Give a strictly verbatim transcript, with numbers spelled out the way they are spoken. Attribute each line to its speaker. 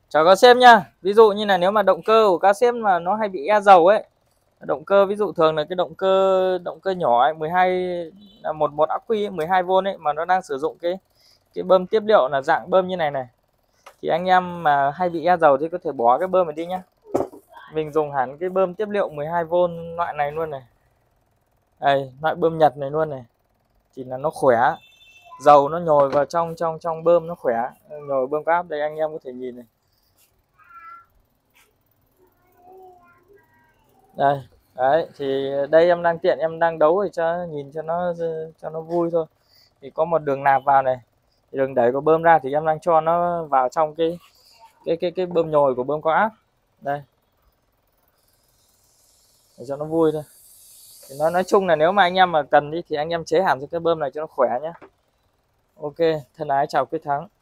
Speaker 1: Chào các sếp nhá. Ví dụ như là nếu mà động cơ của các sếp mà nó hay bị e dầu ấy, động cơ ví dụ thường là cái động cơ động cơ nhỏ ấy, mười hai là một một ắc quy mười hai vôn ấy, mà nó đang sử dụng cái cái bơm tiếp liệu là dạng bơm như này này, thì anh em mà hay bị e dầu thì có thể bỏ cái bơm này đi nhá. Mình dùng hẳn cái bơm tiếp liệu mười hai vôn loại này luôn này. Đây, loại bơm Nhật này luôn này. Thì là nó khỏe. Dầu nó nhồi vào trong trong trong bơm nó khỏe. Nhồi bơm có áp đây anh em có thể nhìn này. Đây, đấy thì đây em đang tiện em đang đấu để cho nhìn cho nó cho nó vui thôi. Thì có một đường nạp vào này. Đường đẩy của bơm ra thì em đang cho nó vào trong cái cái cái cái bơm nhồi của bơm có áp. Đây. Để cho nó vui thôi. Thì nó nói chung là nếu mà anh em mà cần đi thì anh em chế hẳn cho cái bơm này cho nó khỏe nhé. Ok, thân ái chào Quyết Thắng.